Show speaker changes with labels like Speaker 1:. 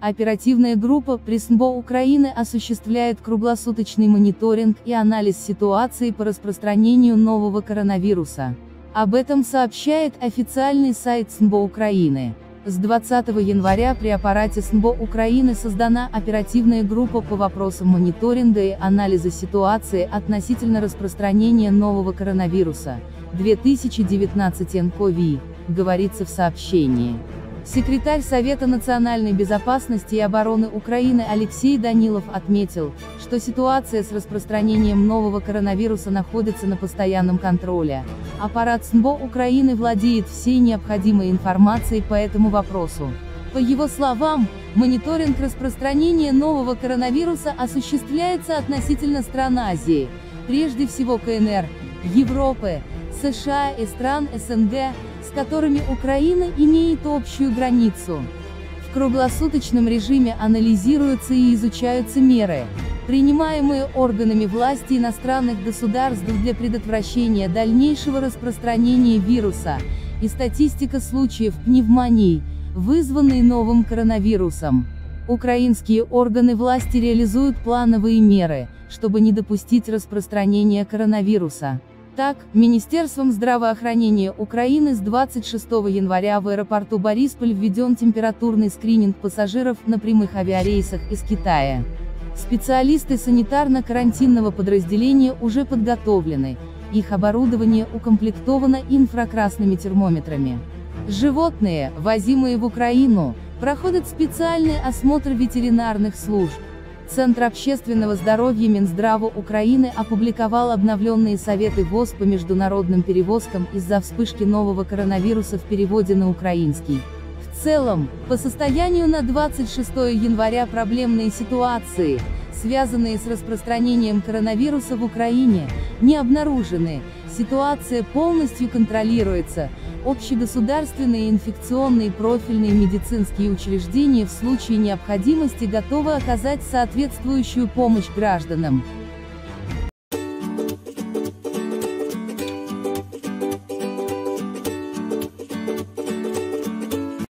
Speaker 1: Оперативная группа при СНБО Украины осуществляет круглосуточный мониторинг и анализ ситуации по распространению нового коронавируса. Об этом сообщает официальный сайт СНБО Украины. С 20 января при аппарате СНБО Украины создана оперативная группа по вопросам мониторинга и анализа ситуации относительно распространения нового коронавируса 2019 НКОВИ, говорится в сообщении. Секретарь Совета национальной безопасности и обороны Украины Алексей Данилов отметил, что ситуация с распространением нового коронавируса находится на постоянном контроле. Аппарат СНБО Украины владеет всей необходимой информацией по этому вопросу. По его словам, мониторинг распространения нового коронавируса осуществляется относительно стран Азии, прежде всего КНР, Европы, США и стран СНГ, с которыми Украина имеет общую границу. В круглосуточном режиме анализируются и изучаются меры, принимаемые органами власти иностранных государств для предотвращения дальнейшего распространения вируса, и статистика случаев пневмонии, вызванной новым коронавирусом. Украинские органы власти реализуют плановые меры, чтобы не допустить распространения коронавируса. Так, Министерством здравоохранения Украины с 26 января в аэропорту Борисполь введен температурный скрининг пассажиров на прямых авиарейсах из Китая. Специалисты санитарно-карантинного подразделения уже подготовлены, их оборудование укомплектовано инфракрасными термометрами. Животные, возимые в Украину, проходят специальный осмотр ветеринарных служб. Центр общественного здоровья Минздрава Украины опубликовал обновленные советы ВОЗ по международным перевозкам из-за вспышки нового коронавируса в переводе на украинский. В целом, по состоянию на 26 января проблемные ситуации, связанные с распространением коронавируса в Украине, не обнаружены, ситуация полностью контролируется. Общегосударственные инфекционные профильные медицинские учреждения в случае необходимости готовы оказать соответствующую помощь гражданам.